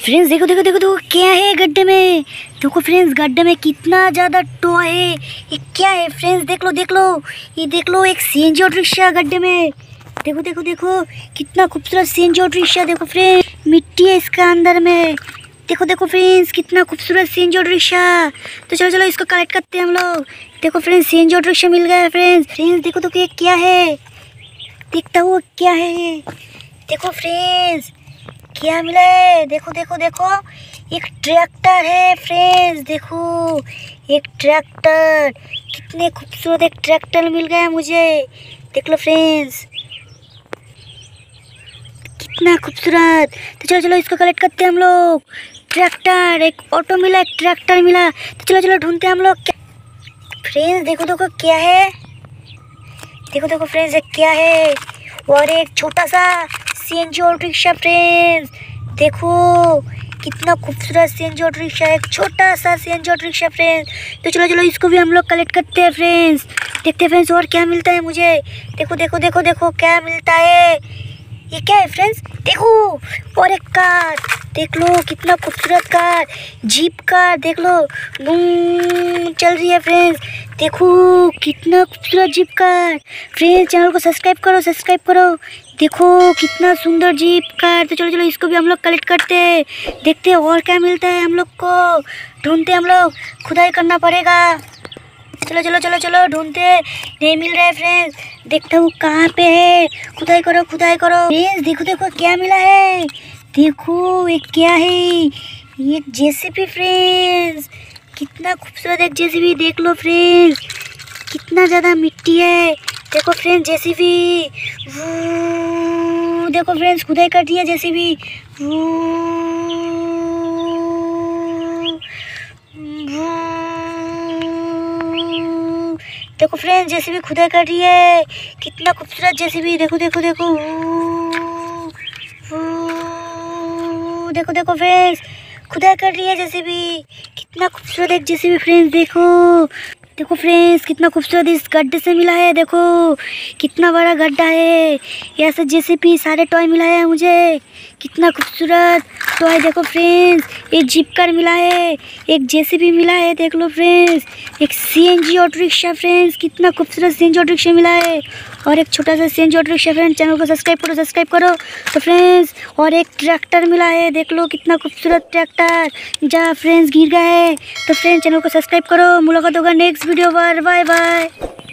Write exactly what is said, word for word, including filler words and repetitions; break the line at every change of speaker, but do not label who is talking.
Friends देखो देखो देखो देखो क्या है गड्ढे में। देखो फ्रेंड्स गड्ढे में कितना ज़्यादा टॉय है। ये क्या है फ्रेंड्स, देख लो देख लो, ये देख लो एक सीएनजी ऑटो रिक्शा गड्ढे में। देखो देखो देखो कितना खूबसूरत सीएनजी ऑटो रिक्शा। देखो फ्रेंड्स मिट्टी है इसका अंदर में। देखो देखो फ्रेंड्स कितना खूबसूरत सीएनजी ऑटो रिक्शा। तो चलो चलो इसको कलेक्ट करते हैं हम लोग। देखो फ्रेंड्स सीएनजी ऑटो रिक्शा मिल गया है फ्रेंड्स। फ्रेंड्स देखो तो ये क्या है, देखता हूँ क्या है ये। देखो फ्रेंड्स क्या मिला है, देखो देखो देखो एक ट्रैक्टर है फ्रेंड्स। देखो एक ट्रैक्टर, कितने खूबसूरत एक ट्रैक्टर मिल गया मुझे। देख लो फ्रेंड्स कितना खूबसूरत। तो चलो चलो इसको कलेक्ट करते हैं हम लोग। ट्रैक्टर, एक ऑटो मिला, एक ट्रैक्टर मिला। तो चलो चलो ढूंढते हैं हम लोग। फ्रेंड्स देखो देखो क्या है, देखो देखो फ्रेंड्स क्या है। और एक छोटा सा सीएनजी ऑटो रिक्शा फ्रेंड्स। देखो कितना खूबसूरत सीएनजी ऑटो रिक्शा है, एक छोटा सा सीएनजी ऑटो रिक्शा फ्रेंड्स। तो चलो चलो इसको भी हम लोग कलेक्ट करते हैं फ्रेंड्स। देखते हैं फ्रेंड्स और क्या मिलता है मुझे। देखो देखो देखो देखो क्या मिलता है। ये क्या है फ्रेंड्स, देखो और एक कार, देख लो कितना खूबसूरत कार, जीप कार। देख लो बूम चल रही है फ्रेंड्स। देखो कितना खूबसूरत जीप कार। फ्रेंड्स चैनल को सब्सक्राइब करो सब्सक्राइब करो। देखो कितना सुंदर जीप कार। तो चलो चलो इसको भी हम लोग कलेक्ट करते हैं, देखते हैं और क्या मिलता है हम लोग को। ढूंढते हम लोग, खुदाई करना पड़ेगा। चलो चलो चलो चलो ढूंढते, नहीं मिल रहा है फ्रेंड्स। देखता हूँ कहाँ पे है, खुदाई करो खुदाई करो। फ्रेंड्स देखो देखो क्या मिला है। देखो ये क्या है, ये जेसीबी फ्रेंड्स। कितना खूबसूरत एक जेसीबी। देख लो फ्रेंड्स कितना ज़्यादा मिट्टी है। देखो फ्रेंड्स जेसीबी, देखो फ्रेंड्स खुदाई कर रही है जेसीबी। देखो फ्रेंड्स जेसीबी खुदाई कर रही है, कितना खूबसूरत जेसीबी। देखो देखो देखो देखो देखो फ्रेंड्स खुदाई कर रही है जेसीबी, कितना खूबसूरत एक जेसीबी फ्रेंड्स। देखो देखो फ्रेंड्स कितना खूबसूरत इस गड्ढे से मिला है। देखो कितना बड़ा गड्ढा है, यहाँ से जेसीबी सारे टॉय मिला है मुझे, कितना खूबसूरत टॉय। देखो फ्रेंड्स एक जीप कार मिला है, एक जेसीबी मिला है। देख लो फ्रेंड्स एक सीएनजी ऑटो रिक्शा फ्रेंड्स, कितना खूबसूरत सीएनजी ऑटो रिक्शा मिला है। और एक छोटा सा CNG auto rickshaw friends. Channel को सब्सक्राइब करो सब्सक्राइब करो। तो फ्रेंड्स और एक ट्रैक्टर मिला है, देख लो कितना खूबसूरत ट्रैक्टर, जहाँ फ्रेंड्स गिर गया है। तो फ्रेंड्स चैनल को सब्सक्राइब करो। मुलाकात होगा नेक्स्ट वीडियो पर, बाय बाय।